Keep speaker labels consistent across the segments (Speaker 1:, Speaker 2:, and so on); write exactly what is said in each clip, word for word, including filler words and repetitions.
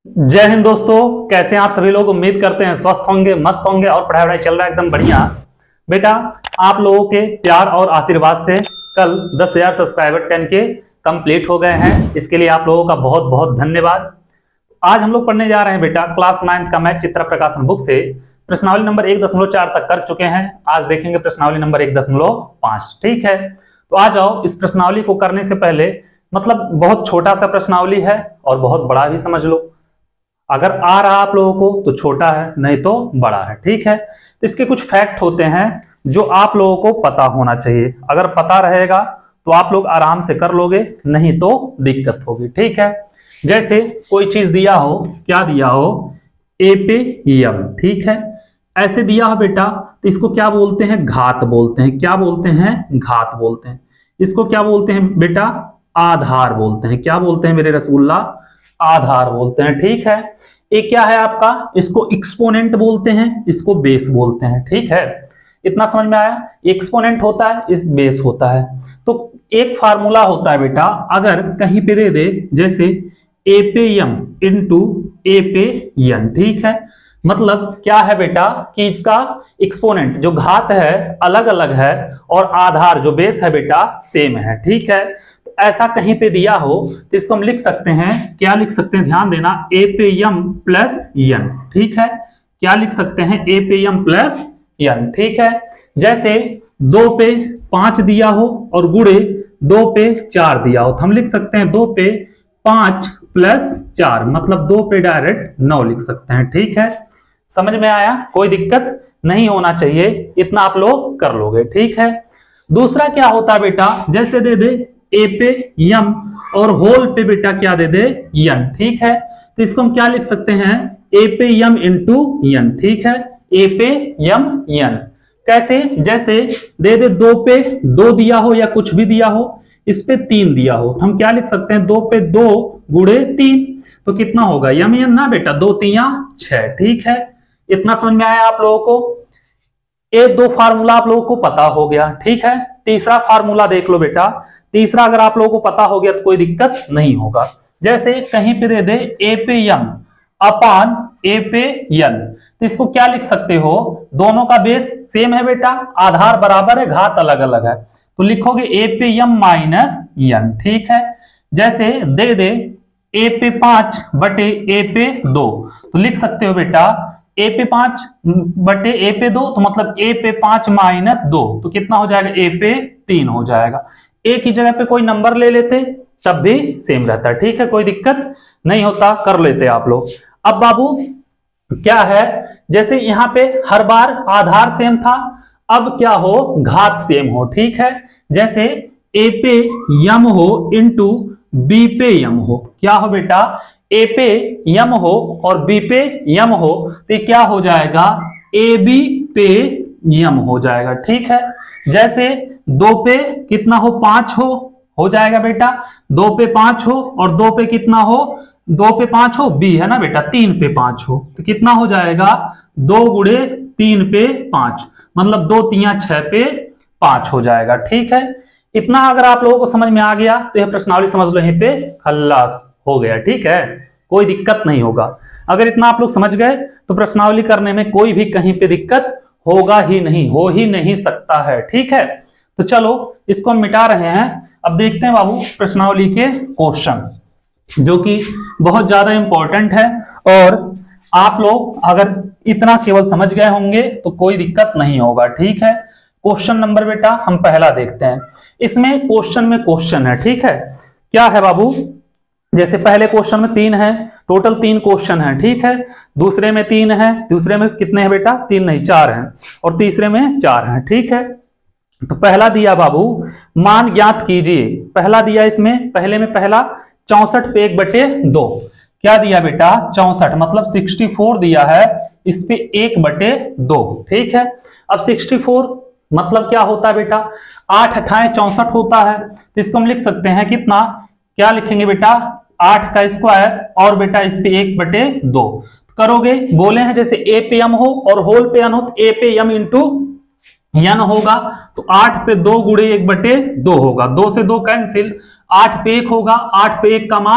Speaker 1: जय हिंद दोस्तों, कैसे हैं आप सभी लोग। उम्मीद करते हैं स्वस्थ होंगे, मस्त होंगे और पढ़ाई वढ़ाई चल रहा है एकदम बढ़िया। बेटा, आप लोगों के प्यार और आशीर्वाद से कल दस हजार सब्सक्राइबर टेन के कंप्लीट हो गए हैं। इसके लिए आप लोगों का बहुत बहुत धन्यवाद। आज हम लोग पढ़ने जा रहे हैं बेटा क्लास नाइन्थ का मैथ चित्र प्रकाशन बुक से प्रश्नावली नंबर एक दशमलव चार तक कर चुके हैं। आज देखेंगे प्रश्नावली नंबर एक दशमलव पांच। ठीक है, तो आ जाओ। इस प्रश्नावली को करने से पहले मतलब बहुत छोटा सा प्रश्नावली है और बहुत बड़ा भी समझ लो। अगर आ रहा आप लोगों को तो छोटा है, नहीं तो बड़ा है। ठीक है, तो इसके कुछ फैक्ट होते हैं जो आप लोगों को पता होना चाहिए। अगर पता रहेगा तो आप लोग आराम से कर लोगे, नहीं तो दिक्कत होगी। ठीक है, जैसे कोई चीज दिया हो, क्या दिया हो, ए पे यम। ठीक है, ऐसे दिया हो बेटा, तो इसको क्या बोलते हैं, घात बोलते हैं। क्या बोलते हैं, घात बोलते हैं। इसको क्या बोलते हैं बेटा, आधार बोलते हैं। क्या बोलते हैं मेरे रसगुल्ला, आधार बोलते हैं। ठीक है, एक क्या है आपका, इसको एक्सपोनेंट बोलते हैं, इसको बेस बोलते हैं। ठीक है, इतना समझ में आया। एक्सपोनेंट होता है, इस बेस होता है। तो एक फार्मूला होता है बेटा, अगर कहीं पे दे दे जैसे ए पे यम इंटू ए पे यन। ठीक है, मतलब क्या है बेटा कि इसका एक्सपोनेंट जो घात है अलग अलग है और आधार जो बेस है बेटा सेम है। ठीक है, ऐसा कहीं पे दिया हो तो इसको हम लिख सकते हैं, क्या लिख सकते हैं, ध्यान देना, ए पे यम प्लस यन। ठीक है, क्या लिख सकते हैं, ए पे यम प्लस यन। ठीक है, जैसे दो पे पांच दिया हो और गुणे दो पे चार दिया हो तो हम लिख सकते हैं दो पे पांच प्लस चार, मतलब दो पे डायरेक्ट नौ लिख सकते हैं। ठीक है, समझ में आया, कोई दिक्कत नहीं होना चाहिए, इतना आप लोग कर लोगे। ठीक है, दूसरा क्या होता है बेटा, जैसे दे दे ए पे यम और होल पे बेटा क्या दे दे, यन। ठीक है, तो इसको हम क्या लिख सकते हैं, ए पे यम इंटू यन। ठीक है, ए पे यम यन। कैसे, जैसे दे दे दो पे दो दिया हो या कुछ भी दिया हो, इस पे तीन दिया हो तो हम क्या लिख सकते हैं, दो पे दो गुणे तीन, तो कितना होगा, यम यन ना बेटा, दो तिया छह। ठीक है, इतना समझ में आया आप लोगों को। एक दो फार्मूला आप लोगों को पता हो गया। ठीक है, तीसरा फार्मूला देख लो बेटा। तीसरा अगर आप लोगों को पता हो गया तो कोई दिक्कत नहीं होगा। जैसे कहीं पे दे दे ए पे यम अपान ए पे यन, तो इसको क्या लिख सकते हो, दोनों का बेस सेम है बेटा, आधार बराबर है, घात अलग अलग है, तो लिखोगे ए पे यम माइनस यन। ठीक है, जैसे दे दे ए पे पांच बटे ए पे दो, तो लिख सकते हो बेटा ए पे पांच बटे ए पे दो, तो मतलब ए पे पांच माइनस दो, तो कितना हो जाएगा, ए पे तीन हो जाएगा। ए की जगह पे कोई नंबर ले लेते तब भी सेम रहता है। ठीक है, कोई दिक्कत नहीं होता, कर लेते आप लोग। अब बाबू क्या है, जैसे यहां पे हर बार आधार सेम था, अब क्या हो, घात सेम हो। ठीक है, जैसे ए पे यम हो इंटू बी पे यम हो, क्या हो बेटा, ए पे यम हो और बी पे यम हो, तो ये क्या हो जाएगा, ए बी पे यम हो जाएगा। ठीक है, जैसे दो पे कितना हो, पांच हो हो जाएगा बेटा, दो पे पांच हो और दो पे कितना हो, दो पे पांच हो, बी है ना बेटा, तीन पे पांच हो, तो कितना हो जाएगा, दो गुणे तीन पे पांच, मतलब दो तिया छह पे पांच हो जाएगा। ठीक है, इतना अगर आप लोगों को समझ में आ गया तो यह प्रश्नावली समझ लो यहीं पे खल्लास हो गया। ठीक है, कोई दिक्कत नहीं होगा। अगर इतना आप लोग समझ गए तो प्रश्नावली करने में कोई भी कहीं पे दिक्कत होगा ही नहीं, हो ही नहीं सकता है। ठीक है, तो चलो इसको हम मिटा रहे हैं। अब देखते हैं बाबू प्रश्नावली के क्वेश्चन, जो कि बहुत ज्यादा इंपॉर्टेंट है, और आप लोग अगर इतना केवल समझ गए होंगे तो कोई दिक्कत नहीं होगा। ठीक है, क्वेश्चन नंबर बेटा हम पहला देखते हैं। इसमें क्वेश्चन में क्वेश्चन है। ठीक है, क्या है बाबू, जैसे पहले क्वेश्चन में तीन है, टोटल तीन क्वेश्चन है। ठीक है, दूसरे में तीन है, दूसरे में कितने हैं बेटा, तीन नहीं चार हैं, और तीसरे में चार हैं। ठीक है, तो पहला दिया बाबू, मान ज्ञात कीजिए। पहला दिया, इसमें पहले में पहला चौसठ पे एक बटे दो, क्या दिया बेटा, चौसठ, मतलब सिक्सटी फोर दिया है, इस पे एक बटे दो। ठीक है, अब सिक्सटी फोर मतलब क्या होता है बेटा, आठ अठाए चौसठ होता है, तो इसको हम लिख सकते हैं कितना, क्या लिखेंगे बेटा, आठ का स्क्वायर और बेटा इस पे एक बटे दो करोगे। बोले हैं जैसे ए पे यम हो और होल पे यन हो, तो ए पे यम इंटू यन होगा, तो आठ पे दो गुणे एक बटे दो होगा, दो से दो कैंसिल, आठ पे एक होगा, आठ पे एक का मान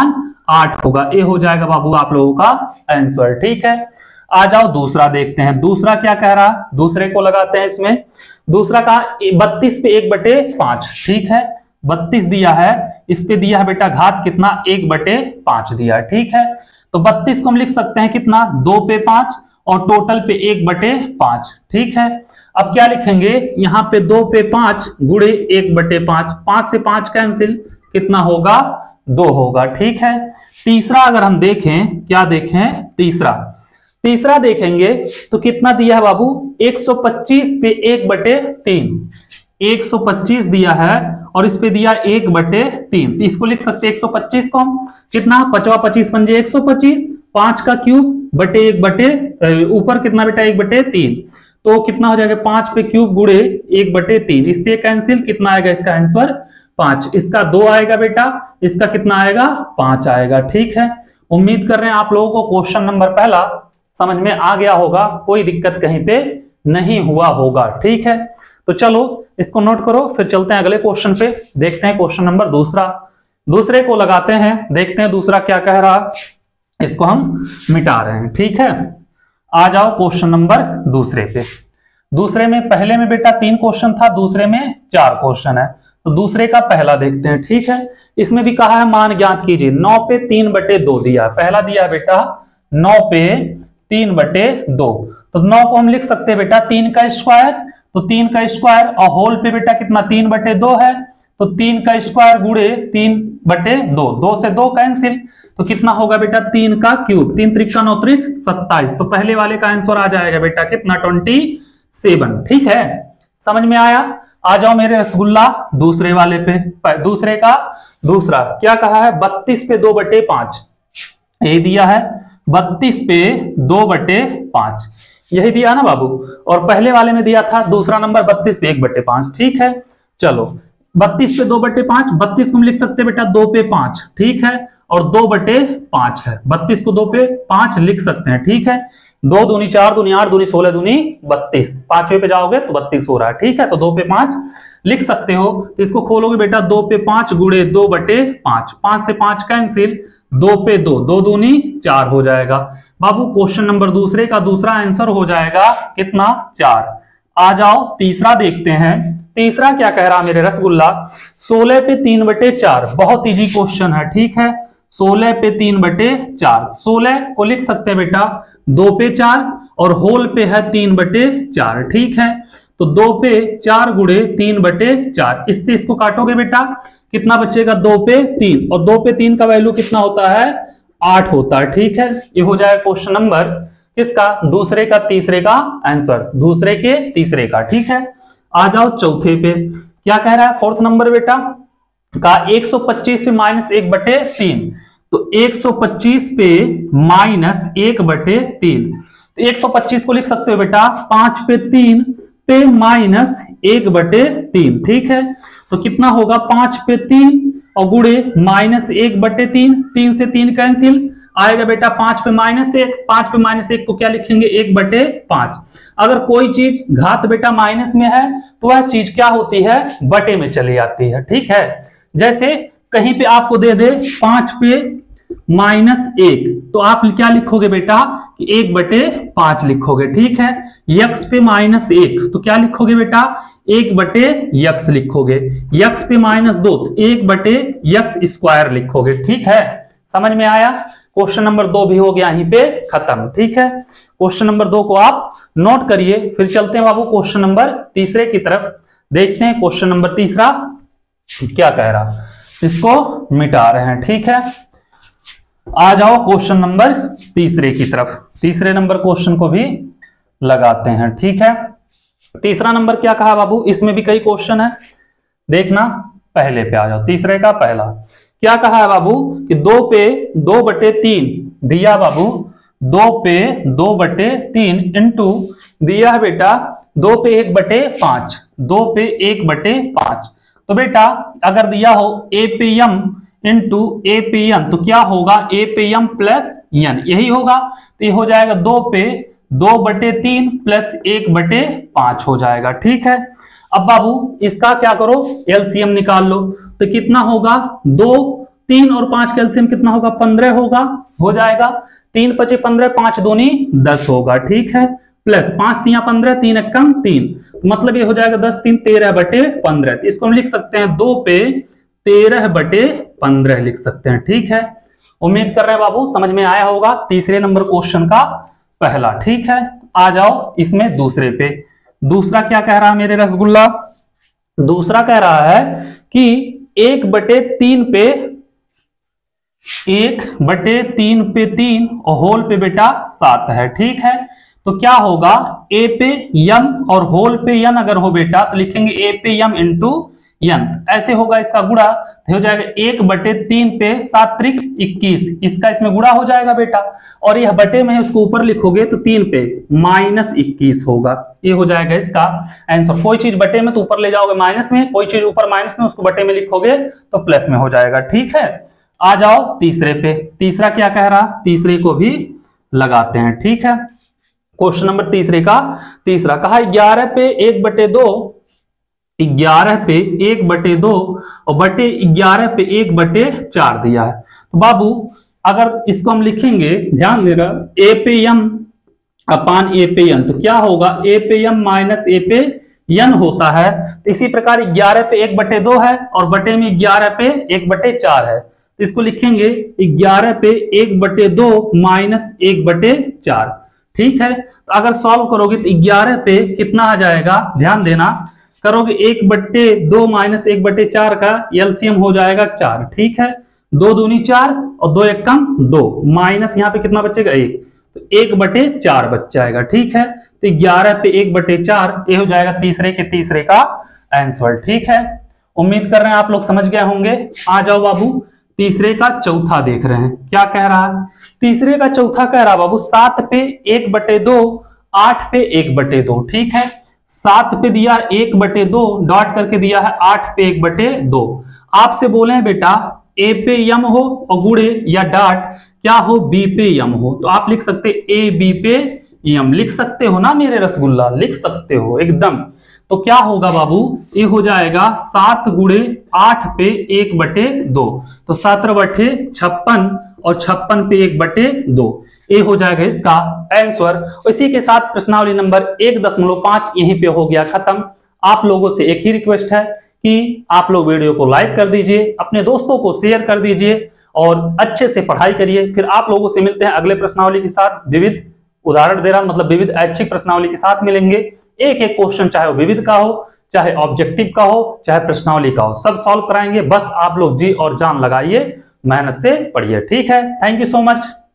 Speaker 1: आठ होगा। ये हो जाएगा बाबू आप लोगों का आंसर। ठीक है, आ जाओ दूसरा देखते हैं। दूसरा क्या कह रहा, दूसरे को लगाते हैं इसमें। दूसरा का बत्तीस पे एक बटे पांच। ठीक है, बत्तीस दिया है, इस पे दिया है बेटा घात कितना, एक बटे पांच दिया है। ठीक है, तो बत्तीस को हम लिख सकते हैं कितना, दो पे पांच और टोटल पे एक बटे पांच। ठीक है, अब क्या लिखेंगे यहाँ पे, दो पे पांच गुड़े एक बटे पांच, पांच से पांच कैंसिल, कितना होगा, दो होगा। ठीक है, तीसरा अगर हम देखें, क्या देखें, तीसरा तीसरा देखेंगे तो कितना दिया है बाबू, एक सौ पच्चीस पे एक बटे तीन, एक सौ पच्चीस दिया है और इस पे दिया एक बटे तीन। तो इसको लिख सकते हैं एक सौ पच्चीस को हम कितना, पचवा पच्चीस पंजे एक सौ पच्चीस, पांच का क्यूब बटे एक बटे ऊपर कितना बेटा, एक बटे तीन, तो कितना हो जाएगा, पांच पे क्यूब गुड़े एक बटे तीन, इससे कैंसिल, कितना आएगा इसका आंसर, पांच। इसका दो आएगा बेटा, इसका कितना आएगा, पांच आएगा। ठीक है, उम्मीद कर रहे हैं आप लोगों को क्वेश्चन नंबर पहला समझ में आ गया होगा, कोई दिक्कत कहीं पे नहीं हुआ होगा। ठीक है, तो चलो इसको नोट करो, फिर चलते हैं अगले क्वेश्चन पे, देखते हैं क्वेश्चन नंबर दूसरा। दूसरे को लगाते हैं, देखते हैं दूसरा क्या कह रहा, इसको हम मिटा रहे हैं। ठीक है, आ जाओ क्वेश्चन नंबर दूसरे पे। दूसरे में, पहले में बेटा तीन क्वेश्चन था, दूसरे में चार क्वेश्चन है, तो दूसरे का पहला देखते हैं। ठीक है, इसमें भी कहा है मान ज्ञात कीजिए, नौ पे तीन बटे दो दिया है, पहला दिया है बेटा नौ पे तीन बटे दो, तो नौ को हम लिख सकते हैं बेटा तीन का स्क्वायर, तो तीन का स्क्वायर और होल पे बेटा कितना, तीन बटे दो है, तो तीन का स्क्वायर गुड़े तीन बटे दो, दो से दो कैंसिल, तो कितना होगा बेटा, तीन का क्यूब, तीन त्रिका नौ त्रिक सत्ताईस, तो पहले वाले का आंसर आ जाएगा बेटा कितना, ट्वेंटी सेवन। ठीक है, समझ में आया। आ जाओ मेरे रसगुल्ला दूसरे वाले पे। दूसरे का दूसरा क्या कहा है, बत्तीस पे दो बटे पांच, ये दिया है बत्तीस पे दो बटे पांच, यही दिया ना बाबू, और पहले वाले में दिया था दूसरा नंबर बत्तीस पे एक बटे पांच। ठीक है, चलो बत्तीस पे दो बटे पांच, बत्तीस को हम लिख सकते हैं बेटा दो पे पांच। ठीक है, और दो बटे पांच है, बत्तीस को दो पे पांच लिख सकते हैं। ठीक है, दो दूनी चार, दूनी आठ, दूनी सोलह, दूनी बत्तीस, पांचवे पे जाओगे तो बत्तीस हो रहा है। ठीक है, तो दो पे पांच लिख सकते हो, तो इसको खोलोगे बेटा, दो पे पांच गुड़े दो बटे पांच, पांच से पांच कैंसिल, दो पे दो, दो दूनी चार हो जाएगा। बाबू क्वेश्चन नंबर दूसरे का दूसरा आंसर हो जाएगा कितना, चार। आ जाओ तीसरा देखते हैं। तीसरा क्या कह रहा मेरे रसगुल्ला, सोलह पे तीन बटे चार, बहुत इजी क्वेश्चन है। ठीक है, सोलह पे तीन बटे चार, सोलह को लिख सकते हैं बेटा दो पे चार और होल पे है तीन बटे चार। ठीक है, तो दो पे चार गुड़े तीन बटे चार, इससे इसको काटोगे बेटा कितना बचेगा, दो पे तीन, और दो पे तीन का वैल्यू कितना होता है, आठ होता है। ठीक है, ये हो जाएगा क्वेश्चन नंबर किसका, दूसरे का तीसरे का आंसर, दूसरे के तीसरे का। ठीक है, आ जाओ चौथे पे, क्या कह रहा है, फोर्थ नंबर बेटा का एक सौ पच्चीस पे माइनस एक बटे तीन, तो एक सौ पच्चीस पे माइनस एक बटे तीन, तो एक सौ पच्चीस को लिख सकते हो बेटा पांच पे तीन पे माइनस एक बटे तीन। ठीक है, तो कितना होगा, पांच पे तीन और गुड़े माइनस एक बटे तीन, तीन से तीन कैंसिल आएगा बेटा, पांच पे माइनस एक, पांच पे माइनस एक को क्या लिखेंगे, एक बटे पांच। अगर कोई चीज घात बेटा माइनस में है तो वह चीज क्या होती है, बटे में चली आती है। ठीक है, जैसे कहीं पे आपको दे दे पांच पे माइनस एक, तो आप क्या लिखोगे बेटा कि एक बटे पांच लिखोगे। ठीक है, यक्स पे माइनस एक, तो क्या लिखोगे बेटा, एक बटे यक्स लिखोगे। यक्स पे माइनस दो, तो एक बटे यक्स स्क्वायर लिखोगे। ठीक है, समझ में आया। क्वेश्चन नंबर दो भी हो गया यहीं पे खत्म। ठीक है, क्वेश्चन नंबर दो को आप नोट करिए, फिर चलते हैं बाबू क्वेश्चन नंबर तीसरे की तरफ, देखते हैं क्वेश्चन नंबर तीसरा क्या कह रहा, इसको मिटा रहे हैं। ठीक है, आ जाओ क्वेश्चन नंबर तीसरे की तरफ, तीसरे नंबर क्वेश्चन को भी लगाते हैं। ठीक है, तीसरा नंबर क्या कहा बाबू, इसमें भी कई क्वेश्चन है, देखना पहले पे आ जाओ। तीसरे का पहला क्या कहा है बाबू कि दो पे दो बटे तीन दिया बाबू, दो पे दो बटे तीन इंटू दिया है बेटा दो पे एक बटे पांच, दो पे एक बटे पांच, तो बेटा अगर दिया हो ए पे एम इंटू ए पे एन, तो क्या होगा, ए पे एम प्लस एन, यही होगा, तो ये हो जाएगा दो पे दो बटे तीन प्लस एक बटे पांच हो जाएगा। ठीक है, अब बाबू इसका क्या करो, एलसीएम निकाल लो, तो कितना होगा, दो तीन और पांच का एलसीएम कितना होगा, पंद्रह होगा, हो जाएगा। तीन पचे पंद्रह, पांच दूनी दस होगा, ठीक है। प्लस पांच तिया पंद्रह, तीन एक कम तीन, मतलब ये हो जाएगा दस तीन तेरह बटे पंद्रह। तो इसको हम लिख सकते हैं दो पे तेरह बटे पंद्रह लिख सकते हैं, ठीक है। उम्मीद कर रहे हैं बाबू समझ में आया होगा तीसरे नंबर क्वेश्चन का पहला, ठीक है। आ जाओ इसमें दूसरे पे। दूसरा क्या कह रहा है मेरे रसगुल्ला, दूसरा कह रहा है कि एक बटे तीन पे एक बटे तीन पे तीन और होल पे बेटा सात है, ठीक है। तो क्या होगा, ए पे यम और होल पे यन अगर हो बेटा तो लिखेंगे ए पे यम इंटू यन, ऐसे होगा इसका गुणा, तो हो जाएगा एक बटे तीन पे सात त्रिक इक्कीस, इसका इसमें गुणा हो जाएगा बेटा। और यह बटे में है उसको ऊपर लिखोगे तो तीन पे माइनस इक्कीस होगा, ये हो जाएगा इसका आंसर। कोई चीज बटे में तो ऊपर ले जाओगे माइनस में, कोई चीज ऊपर माइनस में उसको बटे में लिखोगे तो प्लस में हो जाएगा, ठीक है। आ जाओ तीसरे पे। तीसरा क्या कह रहा, तीसरे को भी लगाते हैं, ठीक है। क्वेश्चन नंबर तीसरे का तीसरा कहा ग्यारह पे एक बटे दो, ग्यारह पे एक बटे दो और बटे ग्यारह पे एक बटे चार दिया है। तो बाबू अगर इसको हम लिखेंगे, ध्यान देना, ए पे यम अपान ए पे यन, तो क्या होगा, ए पे यम माइनस ए पे यन होता है। तो इसी प्रकार ग्यारह पे एक बटे दो है और बटे में ग्यारह पे एक बटे चार है, तो इसको लिखेंगे ग्यारह पे एक बटे दो माइनस एक बटे चार, ठीक है। तो अगर सॉल्व करोगे तो ग्यारह पे कितना आ जाएगा, ध्यान देना, करोगे एक बट्टे दो माइनस एक बट्टे चार का एलसीएम हो जाएगा चार, ठीक है। दो दूनी चार और दो एक कम दो, माइनस यहाँ पे कितना बचेगा एक, तो एक बटे चार बच जाएगा, ठीक है। तो ग्यारह पे एक बटे चार, ये हो जाएगा तीसरे के तीसरे का आंसर, ठीक है। उम्मीद कर रहे हैं आप लोग समझ गए होंगे। आ जाओ बाबू तीसरे का चौथा देख रहे हैं, क्या कह रहा है। तीसरे का चौथा कह रहा बाबू सात पे एक बटे दो, आठ पे एक बटे दो, ठीक है। सात पे दिया एक बटे दो, डॉट करके दिया है आठ पे एक बटे दो। आपसे बोले हैं बेटा ए पे यम हो और गुणे या डॉट क्या हो, बी पे यम हो, तो आप लिख सकते ए बी पे यम, लिख सकते हो ना मेरे रसगुल्ला, लिख सकते हो एकदम। तो क्या होगा बाबू, ये हो जाएगा सात गुणे आठ पे एक बटे दो, तो सत्रह बटे छप्पन और छप्पन पे एक बटे दो, ये हो जाएगा इसका आंसर। इसी के साथ प्रश्नावली नंबर एक दशमलव पांच यहीं पे हो गया खत्म। आप लोगों से एक ही रिक्वेस्ट है कि आप लोग वीडियो को लाइक कर दीजिए, अपने दोस्तों को शेयर कर दीजिए और अच्छे से पढ़ाई करिए। फिर आप लोगों से मिलते हैं अगले प्रश्नावली के साथ, विविध उदाहरण दे रहा मतलब विविध ऐच्छिक प्रश्नावली के साथ मिलेंगे। एक एक क्वेश्चन चाहे वो विविध का हो, चाहे ऑब्जेक्टिव का हो, चाहे प्रश्नावली का हो, सब सॉल्व कराएंगे। बस आप लोग जी और जान लगाइए, मेहनत से पढ़िए, ठीक है। Thank you so much.